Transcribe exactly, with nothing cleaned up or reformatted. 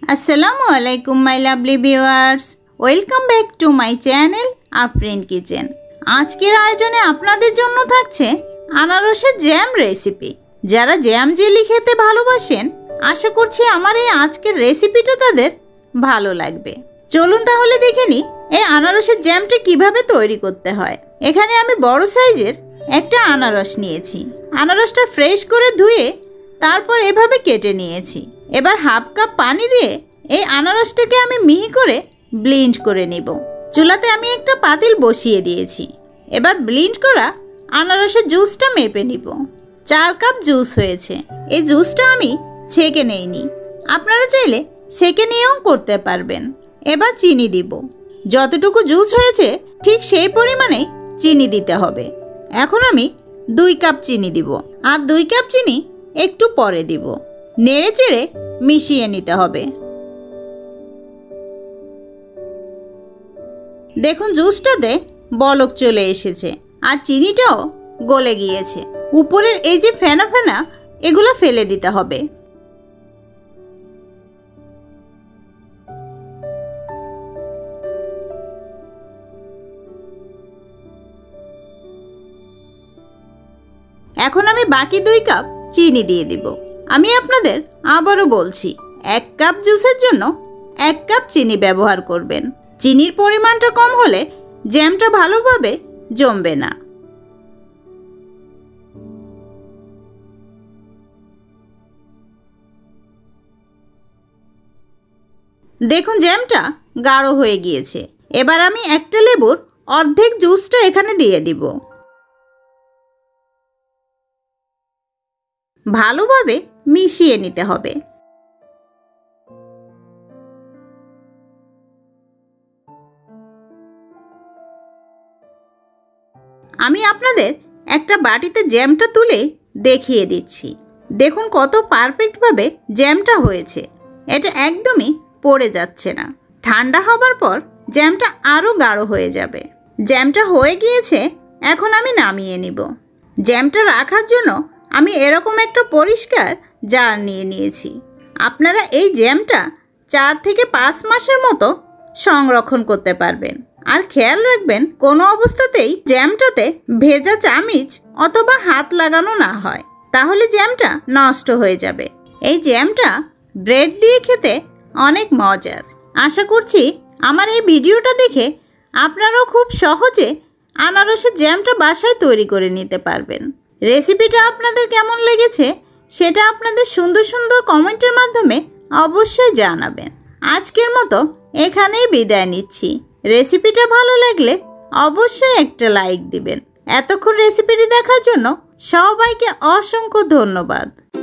আসসালামু আলাইকুম my lovely viewers, welcome back to my channel Afrin kitchen. আজকের আয়োজনে আপনাদের জন্য থাকছে আনারসের জ্যাম রেসিপি। যারা জ্যাম জেলি খেতে ভালোবাসেন, আশা করছি আমার এই আজকের রেসিপিটা তাদের ভালো লাগবে। চলুন তাহলে দেখে নিই এই আনারসের জ্যামটা কিভাবে তৈরি করতে হয়। এখানে আমি বড় সাইজের একটা আনারস নিয়েছি। আনারসটা ফ্রেশ করে ধুয়ে তারপর এভাবে কেটে নিয়েছি। এবার হাফ কাপ পানি দিয়ে এই আনারসটাকে আমি মিহি করে ব্লেন্ড করে নেব। চুলাতে আমি একটা পাতিল বসিয়ে দিয়েছি। এবার ব্লেন্ড করা আনারসের জুসটা মেপে নিব। চার কাপ জুস হয়েছে। এই জুসটা আমি ছেঁকে নেইনি, আপনারা চাইলে ছেঁকে নিয়েও করতে পারবেন। এবার চিনি দিব। যতটুকু জুস হয়েছে ঠিক সেই পরিমাণেই চিনি দিতে হবে। এখন আমি দুই কাপ চিনি দিব, আর দুই কাপ চিনি একটু পরে দিব। নেড়ে চেড়ে মিশিয়ে নিতে হবে। দেখুন জুসটাতে বলক চলে এসেছে আর চিনিটাও গলে গিয়েছে। উপরের এই যে ফেনা ফেনা, এগুলো ফেলে দিতে হবে। এখন আমি বাকি দুই কাপ চিনি দিয়ে দিব। আমি আপনাদের আবারও বলছি, এক কাপ জুসের জন্য এক কাপ চিনি ব্যবহার করবেন। চিনির পরিমাণটা কম হলে জ্যামটা ভালোভাবে জমবে না। দেখুন জ্যামটা গাঢ় হয়ে গিয়েছে। এবার আমি একটা লেবুর অর্ধেক জুসটা এখানে দিয়ে দিব। ভালোভাবে মিশিয়ে নিতে হবে। আমি আপনাদের একটা বাটিতে জ্যামটা তুলে দেখিয়ে দিচ্ছি। দেখুন কত পারফেক্টভাবে জ্যামটা হয়েছে। এটা একদমই পড়ে যাচ্ছে না। ঠান্ডা হবার পর জ্যামটা আরও গাঢ় হয়ে যাবে। জ্যামটা হয়ে গিয়েছে, এখন আমি নামিয়ে নিব। জ্যামটা রাখার জন্য আমি এরকম একটা পরিষ্কার জার নিয়ে নিয়েছি। আপনারা এই জ্যামটা চার থেকে পাঁচ মাসের মতো সংরক্ষণ করতে পারবেন। আর খেয়াল রাখবেন কোনো অবস্থাতেই জ্যামটাতে ভেজা চামিচ অথবা হাত লাগানো না হয়, তাহলে জ্যামটা নষ্ট হয়ে যাবে। এই জ্যামটা ব্রেড দিয়ে খেতে অনেক মজার। আশা করছি আমার এই ভিডিওটা দেখে আপনারাও খুব সহজে আনারসের জ্যামটা বাসায় তৈরি করে নিতে পারবেন। রেসিপিটা আপনাদের কেমন লেগেছে সেটা আপনাদের সুন্দর সুন্দর কমেন্টের মাধ্যমে অবশ্যই জানাবেন। আজকের মতো এখানেই বিদায় নিচ্ছি। রেসিপিটা ভালো লাগলে অবশ্যই একটা লাইক দিবেন। এতক্ষণ রেসিপিটি দেখার জন্য সবাইকে অসংখ্য ধন্যবাদ।